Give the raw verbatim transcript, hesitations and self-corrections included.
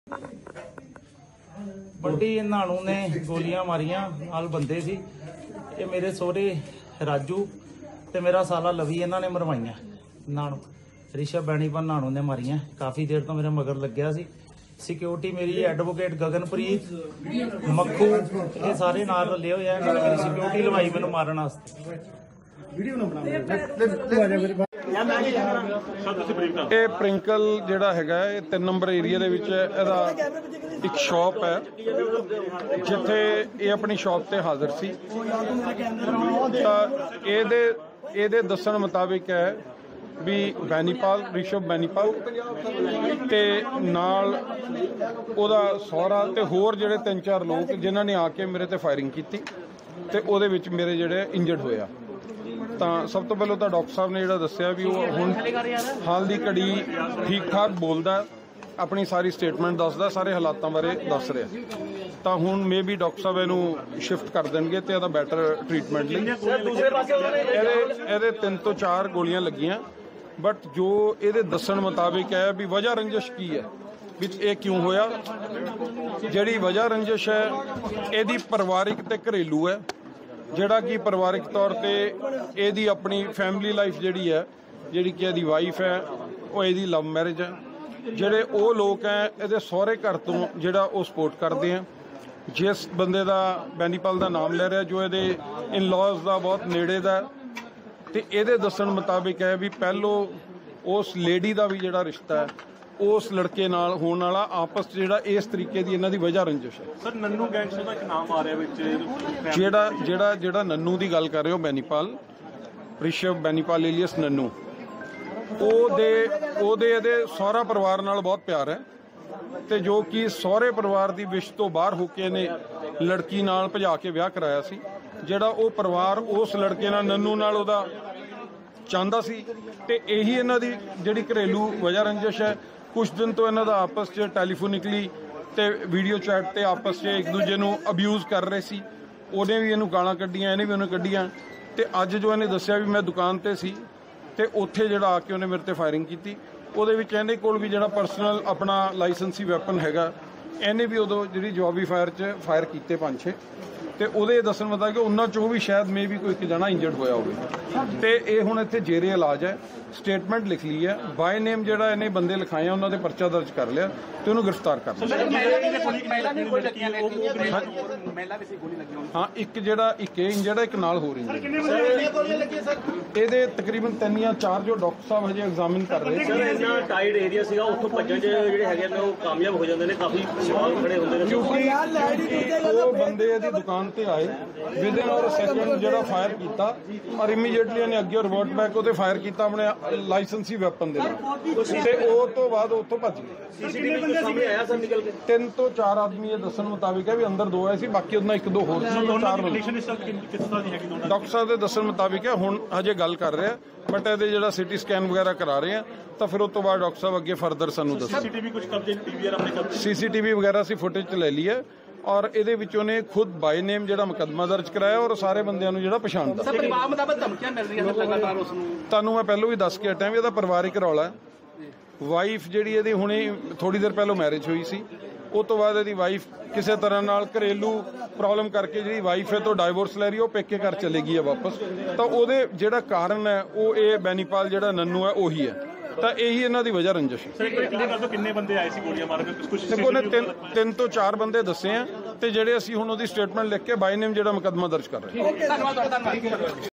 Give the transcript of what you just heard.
बंटी नानू ने गोलियां मारिया नाल बंदे सी ये मेरे सोहरे राजू ते मेरा साला लवी इन्हां ने मरवाइया। नानू ऋषभ बैनीपल नानू ने मारिया। काफ़ी देर तो मेरे मगर लग्या सी। सिक्योरिटी मेरी एडवोकेट गगनप्रीत मक्खू ये सारे नाल रले होए हैं। मेरी सिक्योरिटी लवाई मैनू मारन वास्ते। ਇਹ ਪ੍ਰਿੰਕਲ ਜਿਹੜਾ ਹੈਗਾ ਇਹ ਤਿੰਨ ਨੰਬਰ ਏਰੀਆ ਦੇ ਵਿੱਚ ਇਹਦਾ ਇੱਕ ਸ਼ਾਪ ਹੈ ਜਿੱਥੇ ਇਹ ਆਪਣੀ ਸ਼ਾਪ ਤੇ ਹਾਜ਼ਰ ਸੀ। ਤਾਂ ਇਹਦੇ ਇਹਦੇ ਦੱਸਣ ਮੁਤਾਬਿਕ ਹੈ ਵੀ ਬੈਨੀਪਾਲ ਰਿਸ਼ਭ ਬੈਨੀਪਾਲ ਤੇ ਨਾਲ ਉਹਦਾ ਸਹੁਰਾ ਤੇ ਹੋਰ ਜਿਹੜੇ ਤਿੰਨ ਚਾਰ ਲੋਕ ਜਿਨ੍ਹਾਂ ਨੇ ਆ ਕੇ ਮੇਰੇ ਤੇ ਫਾਇਰਿੰਗ ਕੀਤੀ ਤੇ ਉਹਦੇ ਵਿੱਚ ਮੇਰੇ ਜਿਹੜੇ ਇੰਜਰਡ ਹੋਇਆ। ਤਾਂ ਸਭ ਤੋਂ ਪਹਿਲਾਂ ਤਾਂ ਡਾਕਟਰ ਸਾਹਿਬ ਨੇ ਜਿਹੜਾ ਦੱਸਿਆ ਵੀ ਉਹ ਹੁਣ ਹਾਲ ਦੀ ਘੜੀ ਠੀਕ ਠਾਕ ਬੋਲਦਾ, ਆਪਣੀ ਸਾਰੀ ਸਟੇਟਮੈਂਟ ਦੱਸਦਾ, ਸਾਰੇ ਹਾਲਾਤਾਂ ਬਾਰੇ ਦੱਸ ਰਿਹਾ। ਤਾਂ ਹੁਣ ਮੇ ਵੀ ਡਾਕਟਰ ਸਾਹਿਬ ਇਹਨੂੰ ਸ਼ਿਫਟ ਕਰ ਦੇਣਗੇ ਤੇ ਇਹਦਾ ਬੈਟਰ ਟ੍ਰੀਟਮੈਂਟ ਲਈ। ਇਹਦੇ ਇਹਦੇ ਤਿੰਨ ਤੋਂ ਚਾਰ ਗੋਲੀਆਂ ਲੱਗੀਆਂ, ਬਟ ਜੋ ਇਹਦੇ ਦੱਸਣ ਮੁਤਾਬਿਕ ਹੈ ਵੀ ਵਜ੍ਹਾ ਰੰਜਿਸ਼ ਕੀ ਹੈ ਵੀ ਇਹ ਕਿਉਂ ਹੋਇਆ। ਜਿਹੜੀ ਵਜ੍ਹਾ ਰੰਜਿਸ਼ ਹੈ ਇਹਦੀ ਪਰਿਵਾਰਿਕ ਤੇ ਘਰੇਲੂ ਹੈ, ਜਿਹੜਾ ਕਿ ਪਰਿਵਾਰਿਕ ਤੌਰ ਤੇ ਇਹਦੀ ਆਪਣੀ ਫੈਮਿਲੀ ਲਾਈਫ ਜਿਹੜੀ ਹੈ, ਜਿਹੜੀ ਕਿ ਇਹਦੀ ਵਾਈਫ ਹੈ ਉਹ ਇਹਦੀ ਲਵ ਮੈਰਿਜ ਹੈ। ਜਿਹੜੇ ਉਹ ਲੋਕ ਹੈ ਇਹਦੇ ਸਹੁਰੇ ਘਰ ਤੋਂ ਜਿਹੜਾ ਉਹ ਸਪੋਰਟ ਕਰਦੇ ਆ। ਜਿਸ ਬੰਦੇ ਦਾ ਬੈਨੀਪਾਲ ਦਾ ਨਾਮ ਲੈ ਰਿਹਾ ਜੋ ਇਹਦੇ ਇਨ ਲਾਜ਼ ਦਾ ਬਹੁਤ ਨੇੜੇ ਦਾ ਤੇ ਇਹਦੇ ਦੱਸਣ ਮੁਤਾਬਿਕ ਹੈ ਵੀ ਪਹਿਲੋਂ ਉਸ ਲੇਡੀ ਦਾ ਵੀ ਜਿਹੜਾ ਰਿਸ਼ਤਾ ਹੈ ਉਸ ਲੜਕੇ ਨਾਲ ਹੋਣ ਵਾਲਾ ਆਪਸ ਜਿਹੜਾ ਇਸ ਤਰੀਕੇ ਦੀ ਇਹਨਾਂ ਦੀ ਵਜ੍ਹਾ ਰੰਜਿਸ਼ ਹੈ। ਸਰ ਨੰਨੂ ਗੈਂਗਸਟਰ ਦਾ ਇੱਕ ਨਾਮ ਆ ਰਿਹਾ ਵਿੱਚ ਜਿਹੜਾ ਜਿਹੜਾ ਜਿਹੜਾ ਨੰਨੂ ਦੀ ਗੱਲ ਕਰ ਰਹੇ ਹੋ ਬੈਨੀਪਾਲ ਰਿਸ਼ਭ ਬੈਨੀਪਾਲ ਏਲੀਅਸ ਨੰਨੂ, ਉਹਦੇ ਉਹਦੇ ਇਹਦੇ ਸਹੁਰਾ ਪਰਿਵਾਰ ਨਾਲ ਬਹੁਤ ਪਿਆਰ ਹੈ ਤੇ ਜੋ ਕਿ ਸਹੁਰੇ ਪਰਿਵਾਰ ਦੀ ਵਿਸ਼ ਤੋਂ ਬਾਹਰ ਹੋ ਕੇ ਇਹਨੇ ਲੜਕੀ ਨਾਲ ਭਜਾ ਕੇ ਵਿਆਹ ਕਰਾਇਆ ਸੀ। ਜਿਹੜਾ ਉਹ ਪਰਿਵਾਰ ਉਸ ਲੜਕੇ ਨਾਲ ਨੰਨੂ ਨਾਲ ਉਹਦਾ ਚਾਹੁੰਦਾ ਸੀ ਤੇ ਇਹੀ ਇਹਨਾਂ ਦੀ ਜਿਹੜੀ ਘਰੇਲੂ ਵਜ੍ਹਾ ਰੰਜਿਸ਼ ਹੈ। ਕੁਝ ਦਿਨ ਤੋਂ ਇਹਨਾਂ ਦਾ ਆਪਸ 'ਚ ਟੈਲੀਫੋਨਿਕਲੀ ਤੇ ਵੀਡੀਓ ਚੈਟ ਤੇ ਆਪਸ 'ਚ ਇੱਕ ਦੂਜੇ ਨੂੰ ਅਬਿਊਜ਼ ਕਰ ਰਹੇ ਸੀ। ਉਹਨੇ ਵੀ ਇਹਨੂੰ ਗਾਲਾਂ ਕੱਢੀਆਂ, ਇਹਨੇ ਵੀ ਉਹਨੂੰ ਕੱਢੀਆਂ ਤੇ ਅੱਜ ਜੋ ਇਹਨੇ ਦੱਸਿਆ ਵੀ ਮੈਂ ਦੁਕਾਨ ਤੇ ਸੀ ਤੇ ਉੱਥੇ ਜਿਹੜਾ ਆ ਕੇ ਉਹਨੇ ਮੇਰੇ ਤੇ ਫਾਇਰਿੰਗ ਕੀਤੀ। ਉਹਦੇ ਵਿੱਚ ਇਹਦੇ ਕੋਲ ਵੀ ਜਿਹੜਾ ਪਰਸਨਲ ਆਪਣਾ ਲਾਇਸੈਂਸੀ ਵੈਪਨ ਹੈਗਾ, ਇਹਨੇ ਵੀ ਉਦੋਂ ਜਿਹੜੀ ਜਵਾਬੀ ਫਾਇਰ 'ਚ ਫਾਇਰ ਕੀਤੇ ਪੰਜ ਛੇ ਤੇ ਉਹਦੇ ਦੱਸਣ ਮਤਾ ਕਿ ਉਹਨਾਂ ਚੋਂ ਵੀ ਸ਼ਾਇਦ ਮੇ ਵੀ ਕੋਈ ਇੱਕ ਜਣਾ ਇੰਜਰਡ ਹੋਇਆ ਹੋਵੇ ਤੇ ਇਹ ਹੁਣ ਇੱਥੇ ਜੇਰੇ ਇਲਾਜ ਹੈ। ਸਟੇਟਮੈਂਟ ਲਿਖ ਲਈ ਹੈ, ਬਾਈ ਨੇਮ ਜਿਹੜਾ ਇਹਨੇ ਬੰਦੇ ਲਿਖਾਏ ਉਹਨਾਂ ਦੇ ਪਰਚਾ ਦਰਜ ਕਰ ਲਿਆ ਤੇ ਉਹਨੂੰ ਗ੍ਰਿਫਤਾਰ ਕਰ ਲਿਆ। ਹਾਂ ਇੱਕ ਜਿਹੜਾ ਇੱਕ ਇੰਜਰਡ ਹੈ, ਇੱਕ ਨਾਲ ਹੋ ਰਹੀ ਹੈ। ਇਹਦੇ ਤਕਰੀਬਨ ਤਿੰਨ ਜਾਂ ਚਾਰ ਜੋ ਡਾਕਟਰ ਸਾਹਿਬ ਹਜੇ ਐਗਜ਼ਾਮਿਨ ਕਰ ਰਹੇ ਸਰ ਇੰਨਾ ਟਾਈਟ ਏਰੀਆ ਸੀਗਾ, ਉੱਥੋਂ ਭੱਜਣ 'ਚ ਜਿਹੜੇ ਹੈਗੇ ਨੇ ਉਹ ਕਾਮਯਾਬ ਹੋ ਜਾਂਦੇ ਨੇ, ਕਾਫੀ ਸਵਾਲ ਖੜੇ ਹੁੰਦੇ ਨੇ ਕਿਉਂਕਿ ਉਹ ਬੰਦੇ ਇਹਦੀ ਦੁਕਾਨ ਤੇ ਆਏ ਵਿਦਿਨ ਔਰ ਸੈਕਿੰਡ ਜਿਹੜਾ ਫਾਇਰ ਕੀਤਾ ਔਰ ਇਮੀਡੀਏਟਲੀ ਇਹਨੇ ਅੱਗੇ ਰਿਵਰਟ ਬੈਕ ਉਹਦੇ ਫਾਇਰ ਕੀਤਾ ਆਪਣੇ ਲਾਇਸੈਂਸੀ ਵੈਪਨ ਦੇ ਨਾਲ ਤੇ ਉਹ ਤੋਂ ਬਾਅਦ ਉੱਥੋਂ ਭੱਜ ਗਏ। ਸੀਸੀਟੀਵੀ ਸਾਹਮਣੇ ਆਇਆ ਸਰ ਨਿਕਲ ਕੇ ਤਿੰਨ ਤੋਂ ਚਾਰ ਆਦਮੀ ਇਹ ਦੱਸਣ ਮੁਤਾਬਿਕ ਹੈ ਵੀ ਅੰਦਰ ਦੋ ਆਏ ਸੀ, ਬਾਕੀ ਉਹਨਾਂ ਇੱਕ ਦੋ ਹੋਰ ਸੀ। ਚਾਰ ਡਾਕਟਰ ਸਾਹਿਬ ਦੇ ਦੱਸਣ ਮੁਤਾਬਿਕ ਹੈ, ਹੁਣ ਹਜੇ ਗੱਲ ਕਰ ਰਿਹਾ ਬਟ ਇਹਦੇ ਜਿਹੜਾ ਸਿਟੀ ਸਕੈਨ ਵਗੈਰਾ ਕਰਾ ਰਹੇ ਆ ਤਾਂ ਫਿਰ ਉਸ ਤੋਂ ਬਾਅਦ ਡਾਕਟਰ ਸਾਹਿਬ ਅੱਗੇ ਫਰਦਰ ਸਾਨੂੰ ਦੱਸੋ। ਸੀਸੀਟੀਵੀ ਕੁਝ ਕਬਜ਼ੇ ਟੀਵੀ ਆਪਣੇ ਕਬਜ਼ੇ ਸੀਸੀਟੀਵੀ ਵਗੈਰਾ ਅਸੀਂ ਫੁਟੇਜ 'ਚ ਲੈ ਲਈ ਹੈ ਔਰ ਇਹਦੇ ਵਿੱਚ ਉਹਨੇ ਖੁਦ ਬਾਈ ਨੇਮ ਜਿਹੜਾ ਮੁਕੱਦਮਾ ਦਰਜ ਕਰਾਇਆ ਔਰ ਸਾਰੇ ਬੰਦਿਆਂ ਨੂੰ ਜਿਹੜਾ ਪਛਾਣਦਾ। ਸਰ ਪਰਿਵਾਰ ਮੁਤਾਬਕ ਧਮਕੀਆਂ ਮਿਲ ਰਹੀਆਂ ਸਰ ਲਗਾਤਾਰ ਉਸ ਨੂੰ। ਤੁਹਾਨੂੰ ਮੈਂ ਪਹਿਲਾਂ ਵੀ ਦੱਸ ਕੇ ਹਟਿਆ ਵੀ ਇਹਦਾ ਪਰਿਵਾਰਿਕ ਰੌਲਾ ਹੈ। ਵਾਈਫ ਜਿਹੜੀ ਇਹਦੀ ਹੁਣੇ ਥੋੜੀ ਦੇਰ ਪਹਿਲਾਂ ਮੈਰਿਜ ਹੋਈ ਸੀ, ਉਹ ਤੋਂ ਬਾਅਦ ਇਹਦੀ ਵਾਈਫ ਕਿਸੇ ਤਰ੍ਹਾਂ ਨਾਲ ਘਰੇਲੂ ਪ੍ਰੋਬਲਮ ਕਰਕੇ ਜਿਹੜੀ ਵਾਈਫ ਹੈ ਤੋਂ ਡਾਈਵੋਰਸ ਲੈ ਰਹੀ, ਉਹ ਪੇਕੇ ਘਰ ਚਲੇ ਗਈ ਹੈ ਵਾਪਸ। ਤਾਂ ਉਹਦੇ ਜਿਹੜਾ ਕਾਰਨ ਹੈ ਉਹ ਇਹ ਬੈਨੀਪਾਲ ਜਿਹੜਾ ਨੰਨੂ ਹੈ ਉਹੀ ਹੈ। ਤਾਂ ਇਹੀ ਇਹਨਾਂ ਦੀ ਵਜ੍ਹਾ ਰੰਜਿਸ਼ ਹੈ। ਕਿੰਨੇ ਬੰਦੇ ਆਏ ਸੀ ਗੋਲੀਆਂ ਮਾਰਨ? ਦੇਖੋ ਉਹਨੇ ਤਿੰਨ ਤਿੰਨ ਤੋਂ ਚਾਰ ਬੰਦੇ ਦੱਸੇ ਆ ਤੇ ਜਿਹੜੇ ਅਸੀਂ ਹੁਣ ਉਹਦੀ ਸਟੇਟਮੈਂਟ ਲਿਖ ਕੇ ਬਾਈ ਨੇਮ ਜਿਹੜਾ ਮੁਕੱਦਮਾ ਦਰਜ ਕਰ ਰਹੇ ਹਾਂ। ਧੰਨਵਾਦ ਧੰਨਵਾਦ।